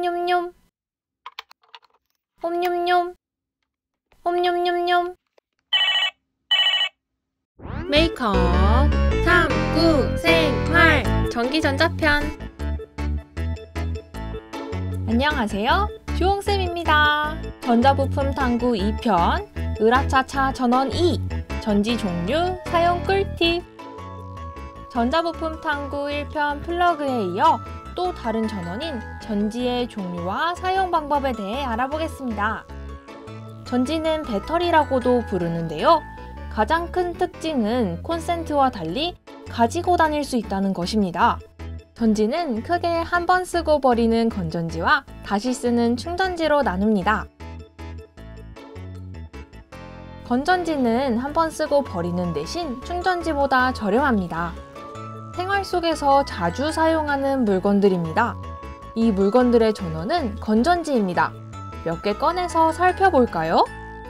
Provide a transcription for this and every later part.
옴뇸뇸 옴뇸뇸 옴뇸뇸뇸. 메이크업 탐구 생활 전기전자편. 안녕하세요, 주홍쌤입니다. 전자부품 탐구 2편 으라차차 전원 2 전지 종류 사용 꿀팁. 전자부품 탐구 1편 플러그에 이어 또 다른 전원인 전지의 종류와 사용 방법에 대해 알아보겠습니다. 전지는 배터리라고도 부르는데요. 가장 큰 특징은 콘센트와 달리 가지고 다닐 수 있다는 것입니다. 전지는 크게 한 번 쓰고 버리는 건전지와 다시 쓰는 충전지로 나눕니다. 건전지는 한 번 쓰고 버리는 대신 충전지보다 저렴합니다. 생활 속에서 자주 사용하는 물건들입니다. 이 물건들의 전원은 건전지입니다. 몇 개 꺼내서 살펴볼까요?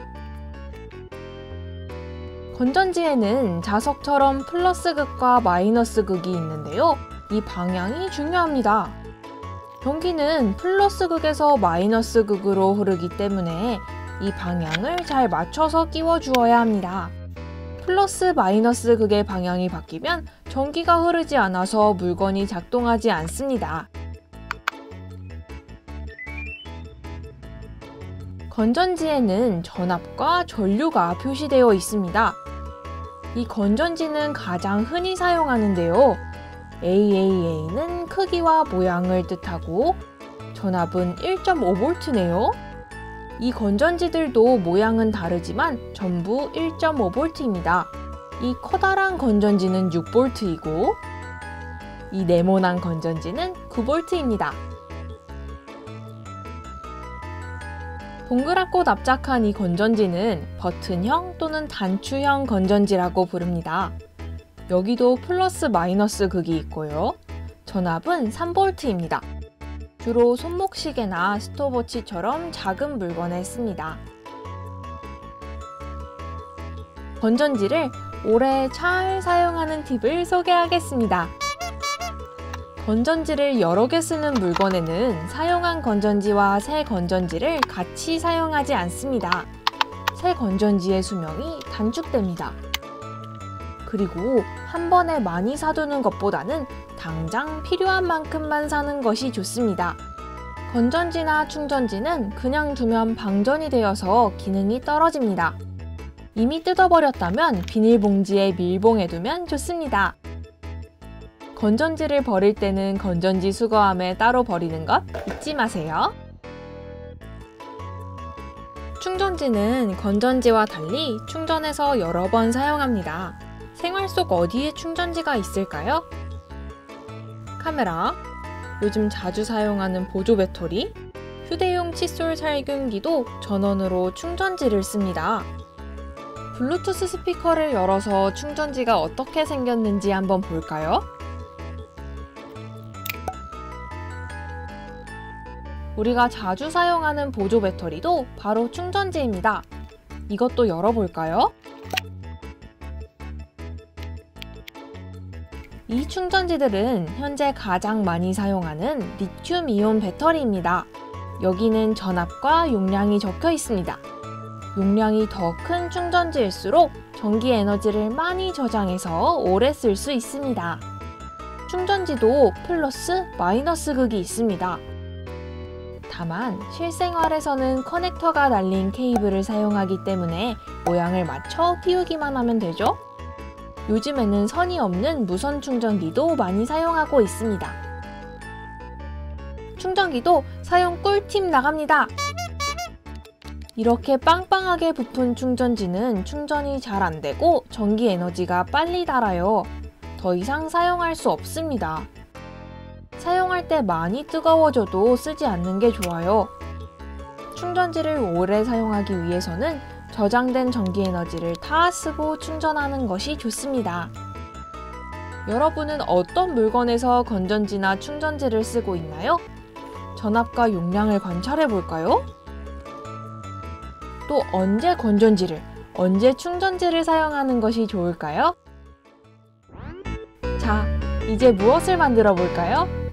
건전지에는 자석처럼 플러스 극과 마이너스 극이 있는데요. 이 방향이 중요합니다. 전기는 플러스 극에서 마이너스 극으로 흐르기 때문에 이 방향을 잘 맞춰서 끼워 주어야 합니다. 플러스 마이너스 극의 방향이 바뀌면 전기가 흐르지 않아서 물건이 작동하지 않습니다. 건전지에는 전압과 전류가 표시되어 있습니다. 이 건전지는 가장 흔히 사용하는데요. AAA는 크기와 모양을 뜻하고 전압은 1.5V네요. 이 건전지들도 모양은 다르지만 전부 1.5V입니다. 이 커다란 건전지는 6V이고 이 네모난 건전지는 9V입니다. 동그랗고 납작한 이 건전지는 버튼형 또는 단추형 건전지라고 부릅니다. 여기도 플러스 마이너스 극이 있고요. 전압은 3V입니다. 주로 손목시계나 스톱워치처럼 작은 물건에 씁니다. 건전지를 오래 잘 사용하는 팁을 소개하겠습니다. 건전지를 여러 개 쓰는 물건에는 사용한 건전지와 새 건전지를 같이 사용하지 않습니다. 새 건전지의 수명이 단축됩니다. 그리고 한 번에 많이 사두는 것보다는 당장 필요한 만큼만 사는 것이 좋습니다. 건전지나 충전지는 그냥 두면 방전이 되어서 기능이 떨어집니다. 이미 뜯어버렸다면 비닐봉지에 밀봉해 두면 좋습니다. 건전지를 버릴 때는 건전지 수거함에 따로 버리는 것 잊지 마세요. 충전지는 건전지와 달리 충전해서 여러 번 사용합니다. 생활 속 어디에 충전지가 있을까요? 카메라, 요즘 자주 사용하는 보조 배터리, 휴대용 칫솔 살균기도 전원으로 충전지를 씁니다. 블루투스 스피커를 열어서 충전지가 어떻게 생겼는지 한번 볼까요? 우리가 자주 사용하는 보조 배터리도 바로 충전지입니다. 이것도 열어볼까요? 이 충전지들은 현재 가장 많이 사용하는 리튬이온 배터리입니다. 여기는 전압과 용량이 적혀 있습니다. 용량이 더 큰 충전지일수록 전기 에너지를 많이 저장해서 오래 쓸 수 있습니다. 충전지도 플러스, 마이너스 극이 있습니다. 다만 실생활에서는 커넥터가 달린 케이블을 사용하기 때문에 모양을 맞춰 끼우기만 하면 되죠? 요즘에는 선이 없는 무선 충전기도 많이 사용하고 있습니다. 충전기도 사용 꿀팁 나갑니다. 이렇게 빵빵하게 부푼 충전지는 충전이 잘 안되고 전기 에너지가 빨리 닳아요. 더 이상 사용할 수 없습니다. 사용할 때 많이 뜨거워져도 쓰지 않는 게 좋아요. 충전지를 오래 사용하기 위해서는 저장된 전기 에너지를 다 쓰고 충전하는 것이 좋습니다. 여러분은 어떤 물건에서 건전지나 충전지를 쓰고 있나요? 전압과 용량을 관찰해 볼까요? 또 언제 건전지를, 언제 충전지를 사용하는 것이 좋을까요? 자, 이제 무엇을 만들어 볼까요?